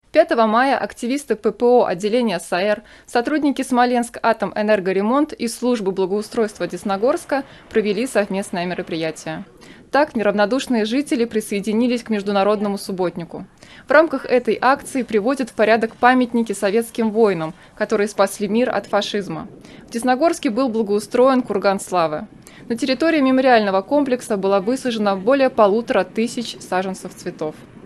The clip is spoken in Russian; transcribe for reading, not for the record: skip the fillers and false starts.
5 мая активисты ППО отделения САЭР, сотрудники Смоленск-Атомэнергоремонт и службы благоустройства Десногорска провели совместное мероприятие. Так неравнодушные жители присоединились к международному субботнику. В рамках этой акции приводят в порядок памятники советским воинам, которые спасли мир от фашизма. В Десногорске был благоустроен курган славы. На территории мемориального комплекса было высажено более 1500 саженцев цветов.